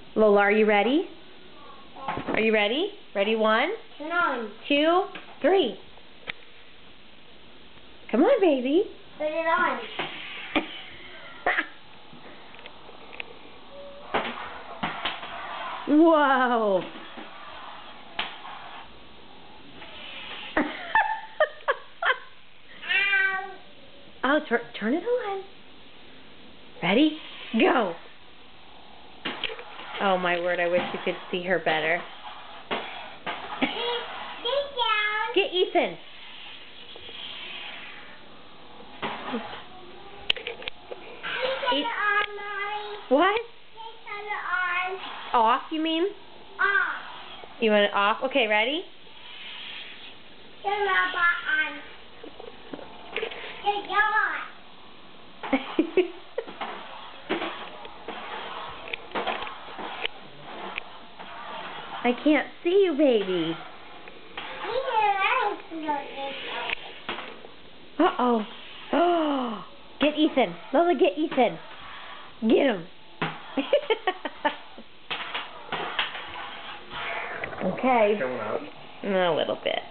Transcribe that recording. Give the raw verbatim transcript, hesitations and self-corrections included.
Lola, are you ready? Are you ready? Ready? One, Turn on. two, three. Come on, baby. Put it on. Whoa. Ow. Oh, tur turn it on. Ready? Go. Oh, my word. I wish you could see her better. Sit down. Get Ethan. Turn it on, Mommy. What? Turn it on. Off, you mean? Off. You want it off? Okay, ready? Turn it on. Turn it on. I can't see you, baby. Uh-oh. Oh, get Ethan. Lola, get Ethan. Get him. Okay. Showing up. A little bit.